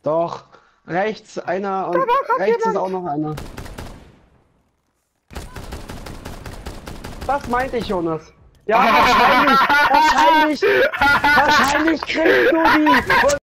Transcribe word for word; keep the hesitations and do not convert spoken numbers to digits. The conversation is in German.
Doch. Rechts einer und rechts ist auch noch einer. Das meinte ich, Jonas. Ja, wahrscheinlich, wahrscheinlich, wahrscheinlich kriegst du die.